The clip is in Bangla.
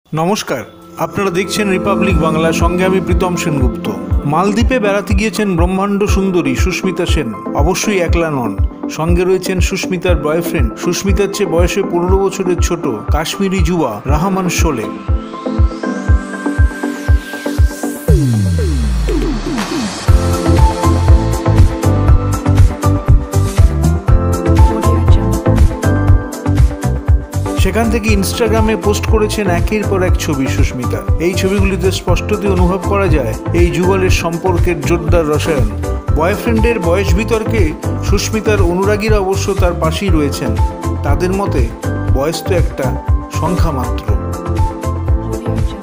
নমস্কার, আপনারা দেখছেন রিপাবলিক বাংলা, সঙ্গে আমি প্রীতম সেনগুপ্ত। মালদ্বীপে বেড়াতে গিয়েছেন ব্রহ্মাণ্ড সুন্দরী সুস্মিতা সেন। অবশ্যই একলা নন, সঙ্গে রয়েছেন সুস্মিতার বয়ফ্রেন্ড, সুস্মিতার চেয়ে বয়সে 15 বছরের ছোট কাশ্মীরি যুবা রাহমান শোলে। সেখান থেকে ইনস্টাগ্রামে পোস্ট করেছেন একের পর এক ছবি সুস্মিতা। এই ছবিগুলিতে স্পষ্টতই অনুভব করা যায় এই যুগলের সম্পর্কের জোরদার রসায়ন। বয়ফ্রেন্ডের বয়স বিতর্কে সুস্মিতার অনুরাগীরা অবশ্য তার পাশেই রয়েছেন। তাদের মতে বয়স তো একটা সংখ্যা মাত্র।